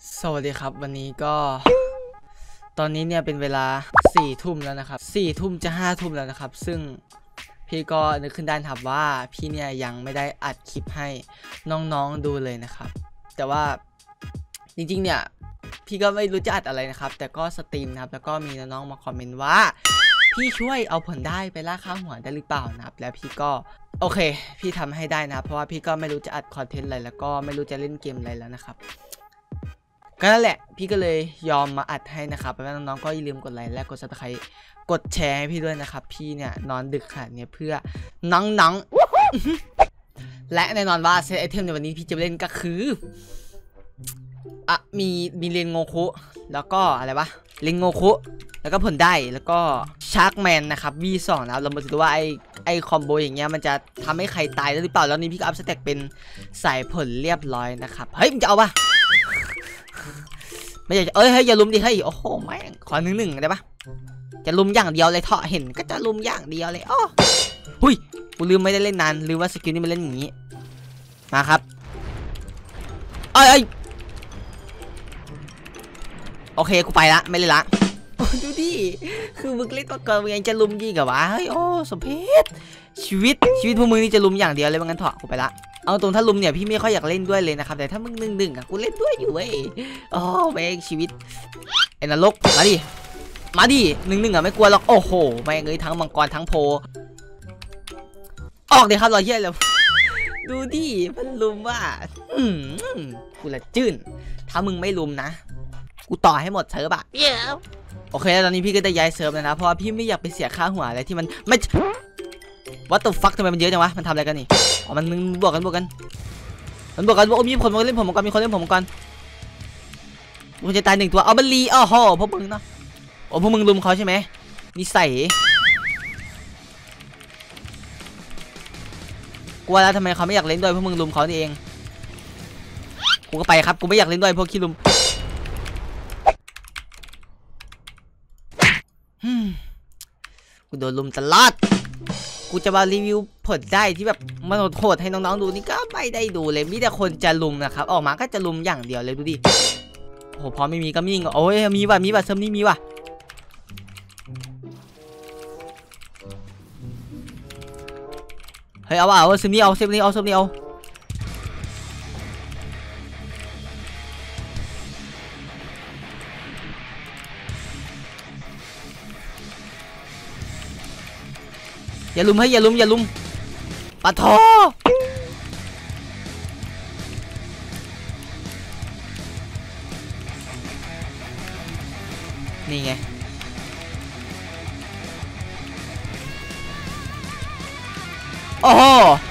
สวัสดีครับวันนี้ก็ตอนนี้เนี่ยเป็นเวลา4 ทุ่มแล้วนะครับ4 ทุ่มจะ5 ทุ่มแล้วนะครับซึ่งพี่ก็นึกขึ้นได้ครับว่าพี่เนี่ยยังไม่ได้อัดคลิปให้น้องๆดูเลยนะครับแต่ว่าจริงๆเนี่ยพี่ก็ไม่รู้จะอัดอะไรนะครับแต่ก็สตรีมนะครับแล้วก็มีน้องๆมาคอมเมนต์ว่าพี่ช่วยเอาผลได้ไปล่าค่าหัวได้หรือเปล่านะครับแล้วพี่ก็โอเคพี่ทำให้ได้นะครับเพราะว่าพี่ก็ไม่รู้จะอัดคอนเทนต์อะไรแล้วก็ไม่รู้จะเล่นเกมอะไรแล้วนะครับก็นั่นแหละพี่ก็เลยยอมมาอัดให้นะครับแล้วน้องๆก็อย่าลืมกดไลค์และกด Subscribe กดแชร์ให้พี่ด้วยนะครับพี่เนี่ยนอนดึกขนาดนี้เพื่อน้องๆและแน่นอนว่าเซตไอเทมในวันนี้พี่จะเล่นก็คือมีเรนโงคุแล้วก็อะไรวะเรนโงคุแล้วก็ผลได้แล้วก็ชาร์กแมนนะครับ V2 นะครับเรามาดูว่าไอคอมโบอย่างเงี้ยมันจะทำให้ใครตายได้หรือเปล่าแล้วนี้พี่ก็อัพสแต็กเป็นสายผลเรียบร้อยนะครับเฮ้ยมึงจะเอาปะไม่อยากจะเฮ้ยอย่าลุมดิเฮ้ยโอ้โหแม่งขอหนึ่งได้ปะจะลุมอย่างเดียวเลยเถาะเห็นก็จะลุมอย่างเดียวเลยอ๋อหุยกูลืมไม่ได้เล่นนานลืมว่าสกิลนี้มันเล่นอย่างนี้มาครับเอ้ยโอเคกูไปละไม่เล่นละดูดิคือมึงเล่นตัวเกินมึงยังจะลุมยิงกับวะเฮ้ยโอ้สมเพชชีวิตพวกมึงนี่จะลุมอย่างเดียวเลยว่างั้นเถาะกูไปละเอาตรงถ้าลุมเนี่ยพี่ไม่ค่อยอยากเล่นด้วยเลยนะครับแต่ถ้ามึงหนึ่งอะกูเล่นด้วยอยู่เว้ยโอ้แม่งชีวิตไอ้นรกมาดิหนึ่งอะไม่กลัวหรอกโอ้โหแม่งทั้งมังกรทั้งโพออกดิครับรอยเหี้ยเลยดูดิมันลุมว่ากูละจื้นถ้ามึงไม่ลุมนะกูต่อให้หมดเซิร์ฟอะโอเคตอนนี้พี่ก็จะย้ายเซิร์ฟแล้วนะเพราะว่าพี่ไม่อยากไปเสียค่าหัวอะไรที่มันไม่What the fuck ทำไมมันเยอะจังวะมันทำอะไรกันนี่อ๋อมันบวกกันโอ้มีคนมาเล่นผมก่อนมีคนเล่นผมก่อนกูจะตาย1 ตัวเอาบัลลีอ๋อโหพวกมึงเนาะโอ้พวกมึงลุมเขาใช่ไหมนิสัยกลัวแล้วทำไมเขาไม่อยากเล่นด้วยพวกมึงลุมเขานี่เองกูก็ไปครับกูไม่อยากเล่นด้วยพวกขี้ลุมกูโดนลุมตลอดกูจะมารีวิวผลได้ที่แบบมันโหดให้น้องๆดูนี่ก็ไม่ได้ดูเลยมีแต่คนจะลุมนะครับออกมาก็จะลุมอย่างเดียวเลยดูดิโอ้โหพอไม่มีก็มิ่งโอ้ยมีว่ะเซิร์ฟนี้มีว่ะเฮ้ยเอาว่ะเซิร์ฟนี้เอาอย่าลุมปะทอนี่ไงโอ้โห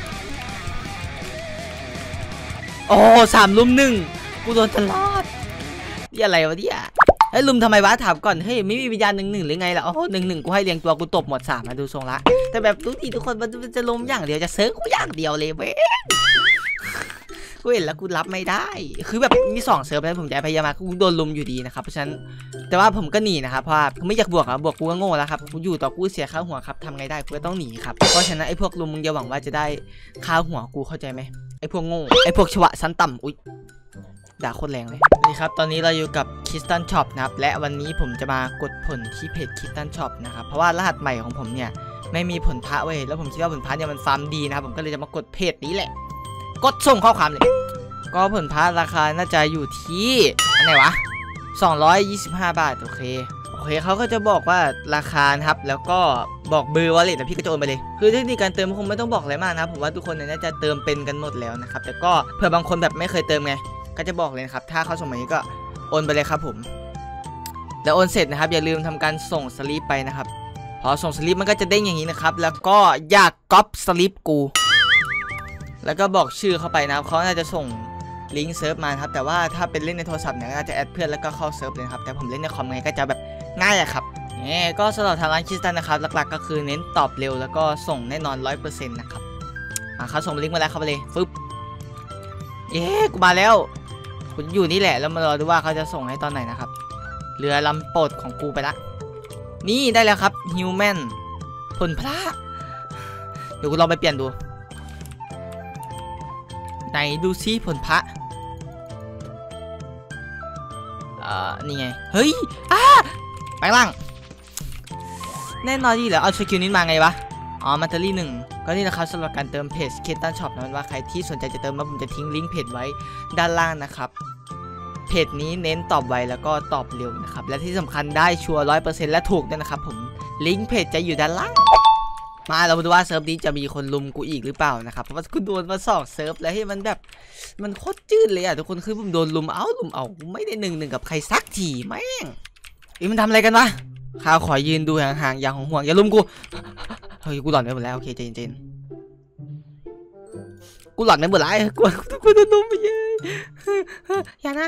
3 ลุม 1กูโดนตลอดนี่อะไรวะเนี่ยเฮ้ยลุมทำไมวะถามก่อนเฮ้ยไม่มีวิญญาณ1 หรือไงล่ะโอ้โห1 กูให้เรียงตัวกูตบหมด3มาดูทรงละแต่แบบทุกคนมันจะลุมอย่างเดียวจะเซิร์ฟกูอย่างเดียวเลยเว้ยกูเห็นแล้วกูรับไม่ได้คือแบบมี2 เซิร์ฟแล้วผมจะพยายามกูโดนลุมอยู่ดีนะครับเพราะฉะนั้นแต่ว่าผมก็หนีนะครับเพราะว่ากูไม่อยากบวกกูก็โง่แล้วครับกูอยู่ต่อกูเสียค่าหัวครับทำไงได้กูก็ต้องหนีครับเพราะฉะนั้นไอ้พวกลุมมึงอย่าหวังว่าจะได้ค่าหัวกูเข้าใจไหมไอ้พวกโง่ไอ้พวกชวะชั้นต่ำอุ๊ยด่าโคตรแรงเลยนี่ครับตอนนี้เราอยู่กับ Crystal Shop นะครับและวันนี้ผมจะมากดผลที่เพจ Crystal Shop นะครับเพราะว่ารหัสใหม่ของผมเนี่ยไม่มีผลพระเว้ยแล้วผมคิดว่าผลพระเนี่ยมันฟาร์มดีนะครับผมก็เลยจะมากดเพจนี้แหละกดส่งข้อความเลยก็ผลพระราคาน่าจะอยู่ที่อันไหนวะ225 บาทโอเคเขาก็จะบอกว่าราคานะครับแล้วก็บอกเบอร์วอลเล็ตแล้วพี่ก็จะโอนไปเลยคือเทคนิคการเติมคงไม่ต้องบอกอะไรมากนะผมว่าทุกคนเนี่ยน่าจะเติมเป็นกันหมดแล้วนะครับแต่ก็เผื่อบางคนแบบไม่เคยเติมไงก็จะบอกเลยนะครับถ้าเขาส่งมานี้ก็โอนไปเลยครับผมแล้วโอนเสร็จนะครับอย่าลืมทำการส่งสลิปไปนะครับพอส่งสลิปมันก็จะเด้งอย่างนี้นะครับแล้วก็อยากก๊อปสลิปกูแล้วก็บอกชื่อเข้าไปนะครับเขาน่าจะส่งลิงก์เซิร์ฟมาครับแต่ว่าถ้าเป็นเล่นในโทรศัพท์เนี่ยน่าจะแอดเพื่อนแล้วก็เข้าเซิร์ฟเลยครับแต่ผมเล่นในคอมไงก็จะแบบง่ายอะครับก็สำหรับทางร้านคริสตัลนะครับหลักๆก็คือเน้นตอบเร็วแล้วก็ส่งแน่นอน 100% นะครับเขาส่งลิงก์มาแล้วเข้าไปเลยฟึบกูมาแล้วกูอยู่นี่แหละแล้วมารอดูว่าเขาจะส่งให้ตอนไหนนะครับเรือลำโปรดของกูไปละนี่ได้แล้วครับฮิวแมนผลพระเดี๋ยวกูลองไปเปลี่ยนดูไหนดูซิผลพระนี่ไงเฮ้ยไปล่างแน่นอนที่แล้วเอาสกิลนี้มาไงวะอ๋อมัตเตอรี่1ก็นี่นะครับสำหรับการเติมเพจเคตันช็อปนะมันว่าใครที่สนใจจะเติมผมจะทิ้งลิงก์เพจไว้ด้านล่างนะครับเพจนี้เน้นตอบไวแล้วก็ตอบเร็วนะครับและที่สำคัญได้ชัวร์100%และถูกด้วยนะครับผมลิงก์เพจจะอยู่ด้านล่างมาเรามาดูว่าเซิร์ฟนี้จะมีคนลุมกูอีกหรือเปล่านะครับเพราะว่ากูโดนมา2เซิร์ฟแล้วให้มันแบบมันโคตรจืดเลยทุกคนคือผมโดนลุมเอาไม่ได้1-1กับใครสักทีแม่งมันทำอะไรกันวะข้าขอยืนดูห่างๆอย่างห่วงอย่าลุมกูเฮ้ยกูหลอนไปหมดแล้วโอเคเจนกูหลอนไปหมดแล้วกูโดนลุมไปเยอะอย่านะ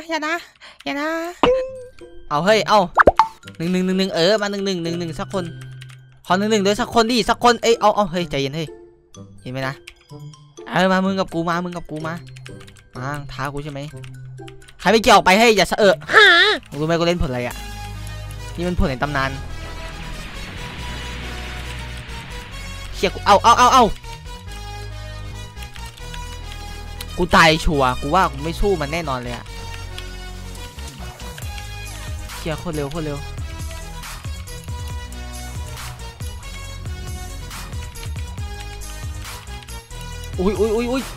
เอาเฮ้ยเอา1-1มา1-1สักคนขอ1-1ด้วยสักคนดิสักคนเอาเฮ้ยใจเย็นเฮ้ยเห็นไหมนะมามึงกับกูมาท้ากูใช่ไหมใครไม่เกี่ยวไปให้อย่ารู้ไหมกูเล่นผลอะไรอ่ะนี่มันผลในตำนานเชี่ยกูเอากูตายชัวร์กูว่ากูไม่สู้มันแน่นอนเลยอะเชี่ยโคตรเร็วอุ้ย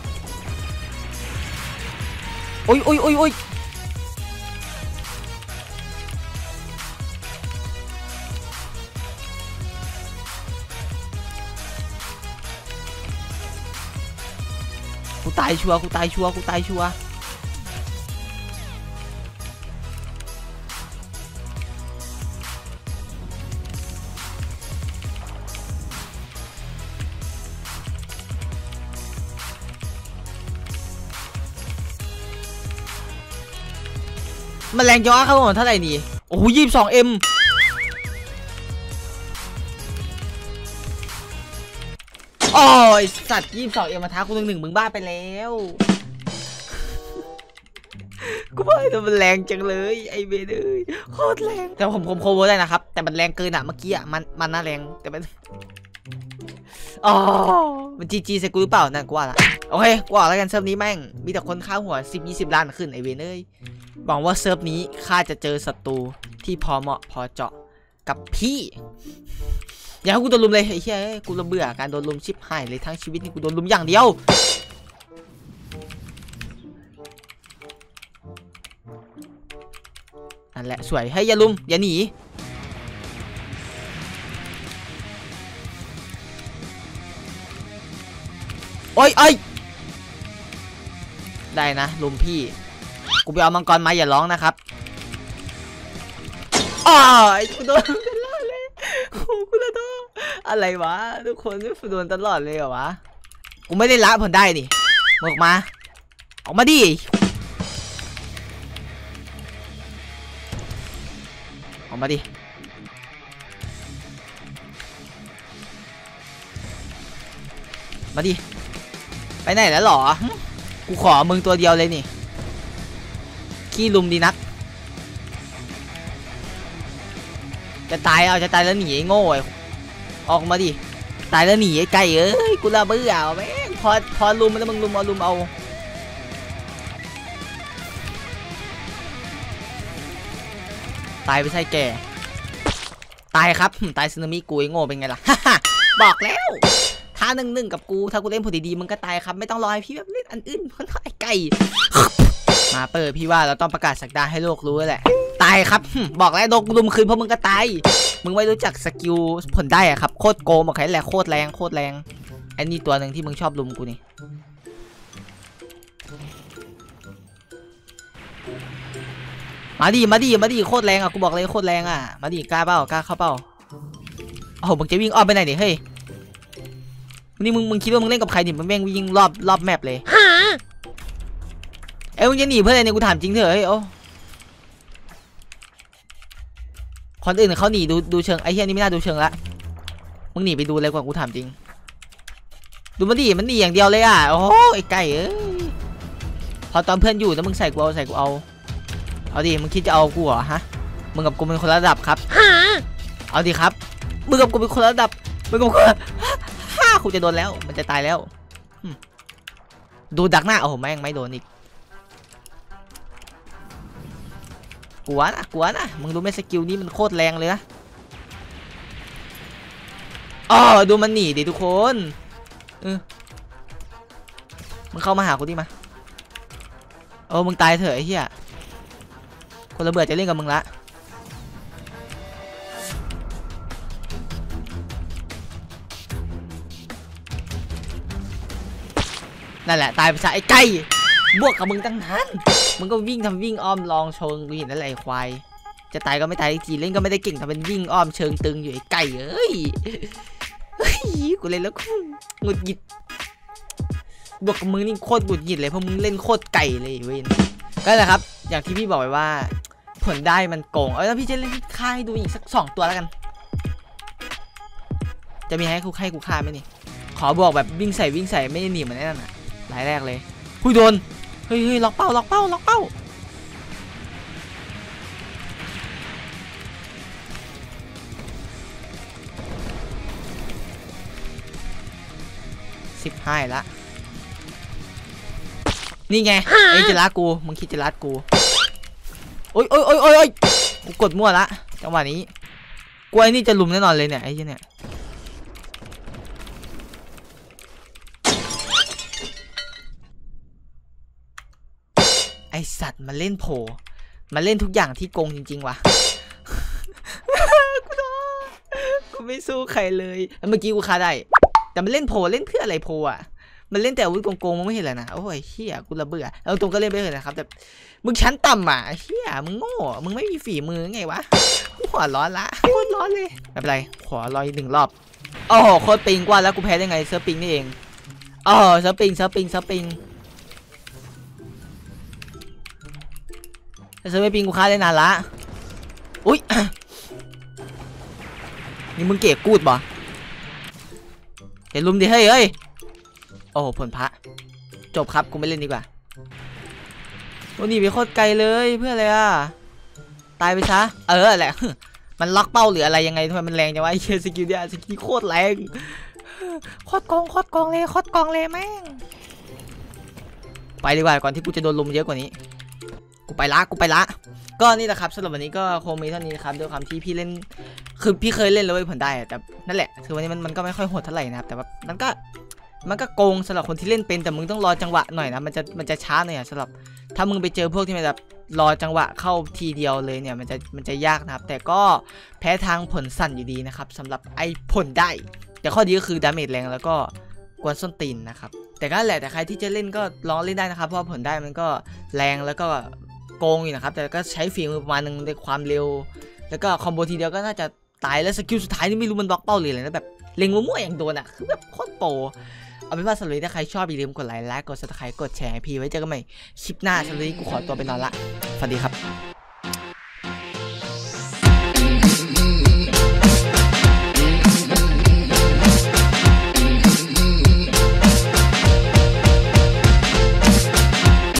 กูตายชัวร์มันแรงจังวะครับผมเท่าไหร่นี่โอ้โห22M โอ้ยสัตว์22Mมาท้ากู1-1มึงบ้าไปแล้วกูว่ามันแรงจังเลยไอเบนเลยโคตรแรงแต่ผมโคเวอร์ได้นะครับแต่มันแรงเกินเมื่อกี้มันน่าแรงแต่มันมันจีใส่กูหรือเปล่านั่นกูว่าละโอเคกูบอกแล้วกันเซิร์ฟนี้แม่งมีแต่คนข้าวหัว10-20 ล้านขึ้นไอเบนเลยหวังว่าเซิร์ฟนี้ข้าจะเจอศัตรูที่พอเหมาะพอเจาะกับพี่อย่าให้กูโดนลุมเลยไอ้เหี้ยกูระเบื่อการโดนลุมชิบหายเลยทั้งชีวิตนี่กูโดนลุมอย่างเดียวนั่นแหละสวยให้อย่าลุมอย่าหนีโอ้ยได้นะลุมพี่กูไปเอามังกรมาอย่าร้องนะครับกูโดนตลอดเลยกูละโดนอะไรวะทุกคนกูโดนตลอดเลยเหรอวะกูไม่ได้ละผลได้ดิออกมาดิออกมาดิไปไหนแล้วหรอกูขอมึงตัวเดียวเลยนี่ขี้ลุมดีนักจะตายแล้วหนีไอ้โง่ออกมาดิตายแล้วหนีไอ้ไก่กูระเบื่อแม่งพอลุมแล้วมึงลุมเอาตายไปใช่แกตายครับตายซึนามิกูไอ้โง่เป็นไงล่ะ บอกแล้วถ้า1-1กับกูถ้ากูเล่นผลดีๆมึงก็ตายครับไม่ต้องรอให้พี่แบบเล่นอันอื่นเพราะไอ้ไก่มาเปิดพี่ว่าเราต้องประกาศสักดาให้โลกรู้แหละตายครับบอกแล้วโดนลุมคืนเพราะมึงก็ตายมึงไม่รู้จักสกิลผลได้อะครับโคตรโกงบอกใครแหละโคตรแรงไอ้นี่ตัวหนึ่งที่มึงชอบลุมกูนี่มาดิโคตรแรงอ่ะกูบอกเลยโคตรแรงอ่ะมาดิกล้าเข้าเป้าโอ้โหมึงจะวิ่งอ้อมไปไหนดิเฮ้ยนี่มึงคิดว่ามึงเล่นกับใครดิมึงแม่งวิ่งรอบแมปเลยมึงจะหนีเพื่ออะไรเนี่ยกูถามจริงเถอะเฮ้ยคนอื่นเขาหนีดูเชิงไอ้เหี้ยนี่ไม่น่าดูเชิงละมึงหนีไปดูเลยกว่ากูถามจริงดูมันหนีอย่างเดียวเลยอ่ะโอ้ไอ้ไก่พอตอนเพื่อนอยู่แล้วมึงใส่กูเอาดิมึงคิดจะเอากูเหรอฮะมึงกับกูเป็นคนระดับครับเอาดิครับมึงกับกูเป็นคนระดับมึงกับกูกูจะโดนแล้วมันจะตายแล้วดูดักหน้าโอ้โหแม่งไม่โดนอีกกลัวนะมึงรู้ไหมสกิลนี้มันโคตรแรงเลยนะอ๋อดูมันหนีดิทุกคนมึงเข้ามาหากูดิมามึงตายเถอะไอ้เหี้ยคนระเบิดจะเล่นกับมึงละนั่นแหละตายไปซะไอ้ไก่บวกกับมึงตั้งนานมึงก็วิ่งอ้อมลองเชิงกูเห็นนั่นแหละไอ้ควายจะตายก็ไม่ตายทีเล่นก็ไม่ได้เก่งทำเป็นวิ่งอ้อมเชิงตึงอยู่ไอ้ไก่เอ้ยกูเล่นแล้วหงุดหงิดบวกกับมึงนี่โคตรหงุดหงิดเลยเพราะมึงเล่นโคตรไก่เลยเว้ยก็แหละครับอย่างที่พี่บอกไปว่าผลได้มันโกงแล้วพี่จะเล่นค่ายดูอีกสัก2 ตัวแล้วกันจะมีให้กูฆ่าไหมนี่ขอบอกแบบวิ่งใส่ไม่ได้หนีเหมือนนั่นน่ะรายแรกเลยคุยโดนเฮ้ยล็อกเป้า15ละนี่ไงไอ้จะรัดกูมึงคิดจะรัดกูโอ้ยกูกดมั่วละจังหวะนี้กูไอ้นี่จะลุมแน่นอนเลยเนี่ยไอ้เนี่ยไอสัตว์มันเล่นโผมันเล่นทุกอย่างที่โกงจริงๆว่ะกูไม่สู้ใครเลยเมื่อกี้กูฆ่าได้แต่มันเล่นโผเล่นเพื่ออะไรโผอ่ะมันเล่นแต่อาวุธโกงๆมึงไม่เห็นเลยนะโอ้ยเฮียกูระเบื่อเอาตรงก็เล่นไปเลยนะครับแต่มึงชั้นต่ำอ่ะเฮียมึงโง่มึงไม่มีฝีมือไงวะหัวร้อนละโคตรร้อนเลยไม่เป็นไรขอรออีก1 รอบโอ้โหโคตรปิงกว่าแล้วกูแพ้ได้ไงเซิร์ฟปิงนี่เองอ๋อเซิร์ฟปิงเซิร์ฟไม่ปิงกูฆ่าได้นานละอุ้ยนี่มึงเก๋กูดบ่เห็นลุมดิเฮ้ยโอ้โหผลพระจบครับกูไม่เล่นดีกว่าโอ้หนีไปโคตรไกลเลยเพื่ออะไรอ่ะตายไปซะแหละมันล็อกเป้าหรืออะไรยังไงทำไมมันแรงจังวะไอ้เชี่ยสกิลเนี่ยสกิลโคตรแรงโคตรกองเลยแม่งไปดีกว่าก่อนที่กูจะโดนลุมเยอะกว่านี้กูไปละก็นี่แหละครับสำหรับวันนี้ก็คงมีเท่านี้นะครับด้วยความที่พี่เล่นคือพี่เคยเล่นแล้วผลได้แต่นั่นแหละคือวันนี้มันก็ไม่ค่อยโหดเท่าไหร่นะครับแต่ว่ามันก็โกงสำหรับคนที่เล่นเป็นแต่มึงต้องรอจังหวะหน่อยนะมันจะช้าหน่อยสำหรับถ้ามึงไปเจอพวกที่มันแบบรอจังหวะเข้าทีเดียวเลยเนี่ยมันจะยากนะครับแต่ก็แพ้ทางผลสั่นอยู่ดีนะครับสำหรับไอ้ผลได้แต่ข้อดีก็คือดาเมจแรงแล้วก็กวนส้นตีนนะครับแต่ก็แหละแต่ใครที่จะเล่นก็ลองเล่นได้นะครับเพราะผลได้มันก็แรงแล้วก็โกงอยู่นะครับแต่ก็ใช้ฝีมือประมาณนึงในความเร็วแล้วก็คอมโบทีเดียวก็น่าจะตายแล้วสกิลสุดท้ายนี่ไม่รู้มันบล็อกเป้าหรืออะไรนะแบบเล็งมั่วๆอย่างโดนอ่ะคือแบบโคตรโปรเอาเป็นว่าสำหรับถ้าใครชอบอย่าลืมกดไลค์และกด Subscribe กดแชร์พี่ไว้เจอกันใหม่คลิปหน้าสำหรับกูขอตัวไปนอนละสวัสดีครับ